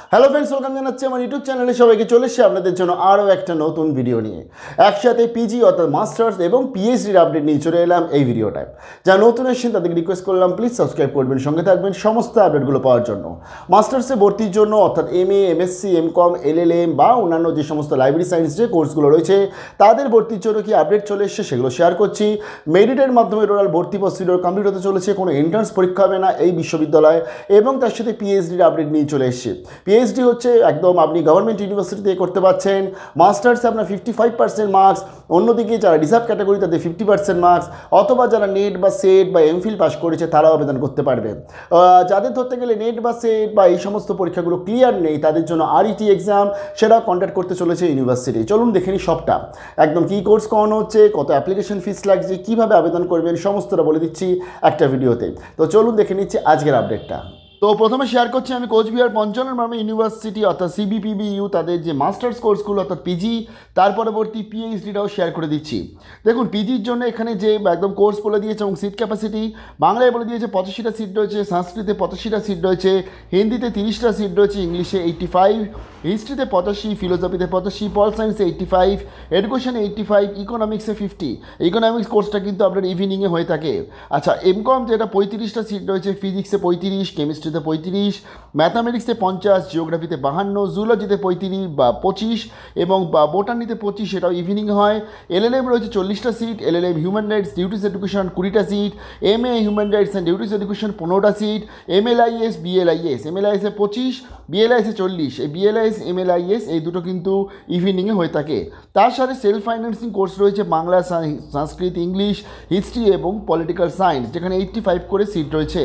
Hello friends, welcome জানাচ্ছি আমার YouTube চ্যানেলে সবাইকে। চলে এসেছি আপনাদের জন্য আরও একটা নতুন ভিডিও নিয়ে। একসাথে পিজি অর্থাৎ মাস্টার্স এবং পিএইচডির আপডেট নিয়ে চলে এলাম এই ভিডিওটায়। যারা নতুন এসেছেন তাদেরকে রিকোয়েস্ট করলাম প্লিজ সাবস্ক্রাইব করবেন, সঙ্গে থাকবেন সমস্ত আপডেটগুলো পাওয়ার জন্য। মাস্টার্সে ভর্তির জন্য অর্থাৎ এমএ, এমএসসি, এমকম, এলএলএম বা অন্যান্য যে সমস্ত লাইব্রেরি সায়েন্স যে কোর্সগুলো রয়েছে তাদের ভর্তির জন্য কি আপডেট চলে এসেছে সেগুলো শেয়ার করছি। মেরিটের মাধ্যমে টোটাল ভর্তি প্রসিডিওর কমপ্লিট হতে চলেছে, কোনো এন্ট্রান্স পরীক্ষা হবে না এই বিশ্ববিদ্যালয়ে, এবং তার সাথে পিএইচডির আপডেট নিয়ে চলে এসেছে। পিএইচডি হচ্ছে একদম আপনি গভর্নমেন্ট ইউনিভার্সিটি থেকে করতে পারছেন। মাস্টার্সে আপনার 55% মার্কস, অন্যদিকে যারা রিজার্ভ ক্যাটাগরি তাদের 50% মার্কস, অথবা যারা নেট বা সেট বা এমফিল পাস করেছে তারাও আবেদন করতে পারবে। যাদের ধরতে গেলে নেট বা সেট বা এই সমস্ত পরীক্ষাগুলো ক্লিয়ার নেই তাদের জন্য আরইটি এক্সাম, সেটা কন্ডাক্ট করতে চলেছে ইউনিভার্সিটি। চলুন দেখে নিই সবটা, একদম কী কোর্স করানো হচ্ছে, কত অ্যাপ্লিকেশন ফিস লাগছে, কীভাবে আবেদন করবেন, সমস্তটা বলে দিচ্ছি একটা ভিডিওতে। তো চলুন দেখে নিচ্ছি আজকের আপডেটটা। তো প্রথমে শেয়ার করছি আমি কোচবিহার পঞ্চানন বার্মা ইউনিভার্সিটি অর্থাৎ সিবিপিবিইউ তাদের যে মাস্টার্স কোর্সগুলো অর্থাৎ পিজি, তার পরবর্তী পিএইচডিটাও শেয়ার করে দিচ্ছি। দেখুন পিজির জন্য এখানে যে একদম কোর্স বলে দিয়েছে এবং সিট ক্যাপাসিটি বাংলায় বলে দিয়েছে 85টা সিট রয়েছে, সংস্কৃতে 85টা সিট রয়েছে, হিন্দিতে 30টা সিট রয়েছে, ইংলিশে 85, হিস্ট্রিতে 85, ফিলোসফিতে 85, পল সায়েন্সে 85, এডুকেশনে 85, ইকোনমিক্সে 50। ইকোনমিক্স কোর্সটা কিন্তু আপনার ইভিনিংয়ে হয়ে থাকে। আচ্ছা, এমকম যেটা 35টা সিট রয়েছে, ফিজিক্সে 35, কেমিস্ট্রিতে 35, ম্যাথামেটিক্সে 50, জিওগ্রাফিতে 52, জুলজিতে 35 বা 25 এবং বোটানিতে 25, সেটাও ইভিনিং হয়। এলএলএম রয়েছে 40টা seat, LLM human rights duties education 20টা seat, MA human rights and duties education 15টা সিট, এমএলআইএস বিএলআইএস, এমএলআইএসে 25, বিএলআইএসে 40, এই বিএলআইএস এমএলআইএস এই দুটো কিন্তু ইভিনিংয়ে হয়ে থাকে। তার সাথে সেলফ ফাইন্যান্সিং কোর্স রয়েছে বাংলা, সংস্কৃত, ইংলিশ, হিস্ট্রি এবং পলিটিক্যাল সায়েন্স, যেখানে 85 করে সিট রয়েছে।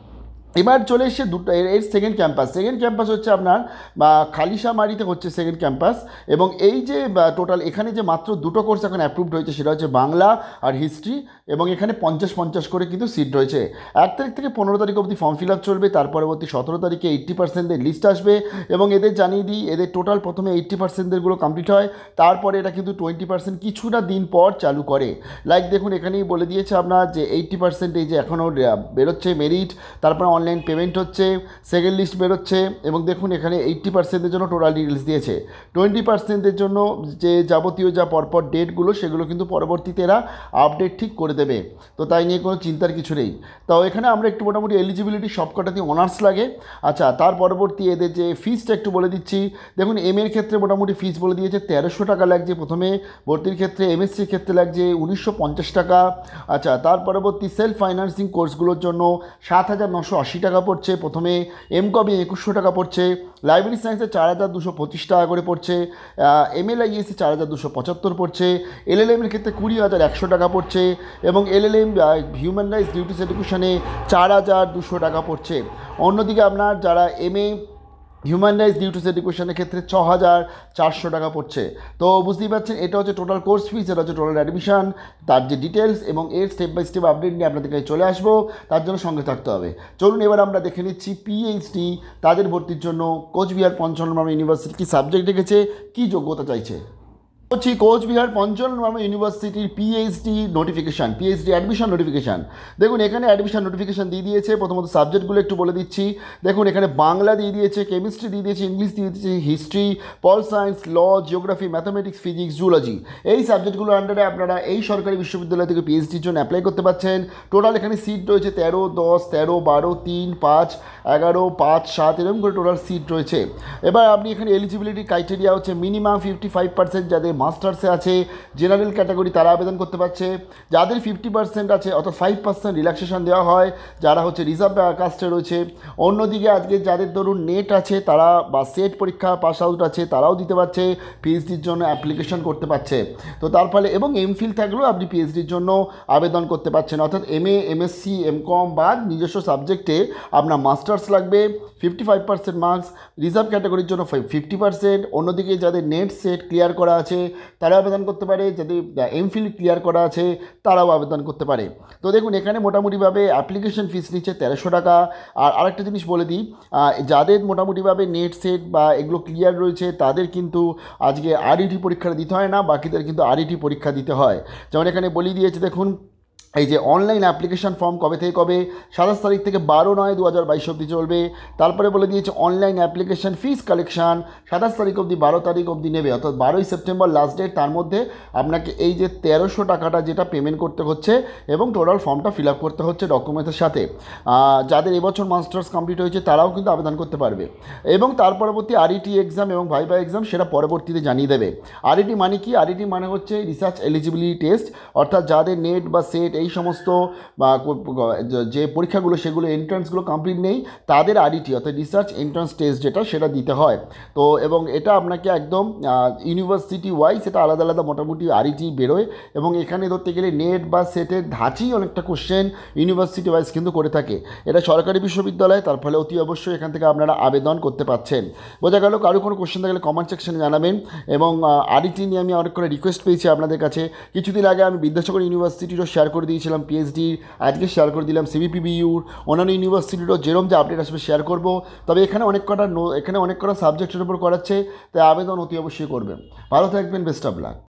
এবার চলে এসছে দুটো এর সেকেন্ড ক্যাম্পাস হচ্ছে আপনার খালিশামারিতে হচ্ছে সেকেন্ড ক্যাম্পাস, এবং এই যে টোটাল এখানে যে মাত্র দুটো কোর্স এখন অ্যাপ্রুভড হয়েছে সেটা হচ্ছে বাংলা আর হিস্ট্রি, এবং এখানে 50-50 করে কিন্তু সিট রয়েছে। 1 তারিখ থেকে 15 তারিখ অবধি ফর্ম ফিল আপ চলবে, তার পরবর্তী 17 তারিখে 80%-দের লিস্ট আসবে, এবং এদের জানিয়ে দিই এদের টোটাল প্রথমে 80%-দেরগুলো কমপ্লিট হয়, তারপরে এটা কিন্তু 20% কিছুটা দিন পর চালু করে। লাইক দেখুন এখানেই বলে দিয়েছে আপনার যে 80% এই যে এখনও বেরোচ্ছে মেরিট, তারপরে অনলাইন পেমেন্ট হচ্ছে, সেকেন্ড লিস্ট বেরোচ্ছে, এবং দেখুন এখানে 80%-এর জন্য টোটাল ডিটেলস দিয়েছে। 20%-এর জন্য যে যাবতীয় যা পরপর ডেটগুলো সেগুলো কিন্তু পরবর্তীতে এরা আপডেট ঠিক করে দেবে, তো তাই নিয়ে কোনো চিন্তার কিছু নেই। তো এখানে আমরা একটু মোটামুটি এলিজিবিলিটি সবকটাতেই অনার্স লাগে। আচ্ছা, তার পরবর্তী এদের যে ফিসটা একটু বলে দিচ্ছি। দেখুন এর ক্ষেত্রে মোটামুটি ফিস বলে দিয়েছে 1300 টাকা লাগছে প্রথমে ভর্তির ক্ষেত্রে, এমএসসির ক্ষেত্রে লাগছে 1950 টাকা। আচ্ছা, তার পরবর্তী সেলফ ফাইন্যান্সিং কোর্সগুলোর জন্য 7980 টাকা পড়ছে প্রথমে, এমকমে 2100 টাকা পড়ছে, লাইব্রেরি সায়েন্সে 4225 টাকা করে পড়ছে, এমএলআইএসে 4275 পড়ছে, এলএলএমের ক্ষেত্রে 20100 টাকা পড়ছে, এবং এলএলএম হিউম্যান রাইটস ডিউটিস এডুকেশনে 4200 টাকা পড়ছে। অন্যদিকে আপনার যারা এমএ হিউম্যান রাইটস ডিউটিস এডুকেশনের ক্ষেত্রে 6400 টাকা পড়ছে। তো বুঝতেই পারছেন এটা হচ্ছে টোটাল কোর্স ফিস, এটা হচ্ছে টোটাল অ্যাডমিশন, তার যে ডিটেলস এবং এর স্টেপ বাই স্টেপ আপডেট নিয়ে আপনাদের কাছে চলে আসবো, তার জন্য সঙ্গে থাকতে হবে। চলুন এবার আমরা দেখে নিচ্ছি পিএইচডি তাদের ভর্তির জন্য কোচবিহার পঞ্চানন বার্মা ইউনিভার্সিটি কী সাবজেক্ট রেখেছে, কী যোগ্যতা চাইছে। হচ্ছে কোচবিহার পঞ্চানন বার্মা ইউনিভার্সিটির PhD notification, PhD admission notification. দেখুন এখানে অ্যাডমিশন নোটিফিকেশান দিয়ে দিয়েছে। প্রথমত সাবজেক্টগুলো একটু বলে দিচ্ছি। দেখুন এখানে বাংলা দিয়ে দিয়েছে, কেমিস্ট্রি দিয়ে দিয়েছে, ইংলিশ দিয়ে দিয়েছে, history, pol science, law, geography, mathematics, physics, zoology, এই সাবজেক্টগুলোর আন্ডারে আপনারা এই সরকারি বিশ্ববিদ্যালয় থেকে পিএইচডির জন্য অ্যাপ্লাই করতে পারছেন। টোটাল এখানে সিট রয়েছে 13, 10, 13, 12, 3, 5, 11, 5, 7 এরকম করে টোটাল সিট রয়েছে। এবার আপনি এখানে এলিজিবিলিটি ক্রাইটেরিয়া হচ্ছে মিনিমাম 55% যাদের মাস্টার্সে আছে, জেনারেল ক্যাটাগরি তারা আবেদন করতে পারছে। যাদের 50% আছে অর্থাৎ 5% রিল্যাক্সেশন দেওয়া হয় যারা হচ্ছে রিজার্ভ কাস্টে রয়েছে। অন্যদিকে আজকে যাদের ধরুন নেট আছে তারা বা সেট পরীক্ষা পাস আউট আছে তারাও দিতে পারছে, পিএইচডির জন্য অ্যাপ্লিকেশন করতে পারছে। তো তার ফলে এবং এমফিল থাকলেও আপনি পিএইচডির জন্য আবেদন করতে পারছেন, অর্থাৎ এমএ, এমএসসি, এমকম বা নিজস্ব সাবজেক্টে আপনার মাস্টার্স লাগবে, 55% মার্কস, রিজার্ভ ক্যাটাগরির জন্য 50%। অন্যদিকে যাদের নেট সেট ক্লিয়ার করা আছে তারা আবেদন করতে পারে, যাদের এমফিল ক্লিয়ার করা আছে তারাও আবেদন করতে পারে। তো দেখুন এখানে মোটামুটিভাবে অ্যাপ্লিকেশন ফিস নিচ্ছে 1300 টাকা। আর আরেকটা জিনিস বলে দিই, যাদের মোটামুটিভাবে নেট সেট বা এগুলো ক্লিয়ার রয়েছে তাদের কিন্তু আজকে আরইটি পরীক্ষা দিতে হয় না, বাকিদের কিন্তু আরইটি পরীক্ষা দিতে হয়। যেমন এখানে বলে দিয়েছে দেখুন এই যে অনলাইন অ্যাপ্লিকেশান ফর্ম কবে থেকে কবে, 27 তারিখ থেকে 12/9/2022 অবধি চলবে। তারপরে বলে দিয়েছে অনলাইন অ্যাপ্লিকেশান ফিস কালেকশান 27 তারিখ অবধি 12 তারিখ অবধি নেবে, অর্থাৎ 12ই সেপ্টেম্বর লাস্ট ডেট। তার মধ্যে আপনাকে এই যে 1300 টাকাটা যেটা পেমেন্ট করতে হচ্ছে এবং টোটাল ফর্মটা ফিল আপ করতে হচ্ছে ডকুমেন্টের সাথে। যাদের এবছর মাস্টার্স কমপ্লিট হয়েছে তারাও কিন্তু আবেদন করতে পারবে। এবং তার পরবর্তী আরইটি এক্সাম এবং ভাইভা এক্সাম সেটা পরবর্তীতে জানিয়ে দেবে। আরইটি মানে কি? আরইটি মানে হচ্ছে রিসার্চ এলিজিবিলিটি টেস্ট, অর্থাৎ যাদের নেট বা সেট এই সমস্ত যে পরীক্ষাগুলো সেগুলো এন্ট্রান্সগুলো কমপ্লিট নেই তাদের আরইটি অর্থাৎ রিসার্চ এন্ট্রান্স টেস্ট যেটা সেটা দিতে হয়। তো এবং এটা আপনাকে একদম ইউনিভার্সিটি ওয়াইজ এটা আলাদা আলাদা মোটামুটি আরইটি বেরোয় এবং এখানে ধরতে গেলে নেট বা সেটের ধাঁচেই অনেকটা কোশ্চেন ইউনিভার্সিটি ওয়াইজ কিন্তু করে থাকে। এটা সরকারি বিশ্ববিদ্যালয়, তার ফলে অতি অবশ্যই এখান থেকে আপনারা আবেদন করতে পারছেন। বোঝা গেল? কারো কোনো কোশ্চেন থাকলে কমেন্ট সেকশনে জানাবেন। এবং আরইটি নিয়ে আমি অনেক করে রিকোয়েস্ট পেয়েছি আপনাদের কাছে। কিছুদিন আগে আমি বিদ্যাসাগর ইউনিভার্সিটিরও শেয়ার করে দিয়েছিলাম PhD, আজকে শেয়ার করে দিলাম CBPBUর, অন্যান্য ইউনিভার্সিটিরও যেরকম যে আপডেট আসবে শেয়ার করব। তবে এখানে অনেক কটা সাবজেক্টের উপর করাচ্ছে, তাই আবেদন অতি অবশ্যই করবেন। ভালো থাকবেন, বেস্ট অফ লাক।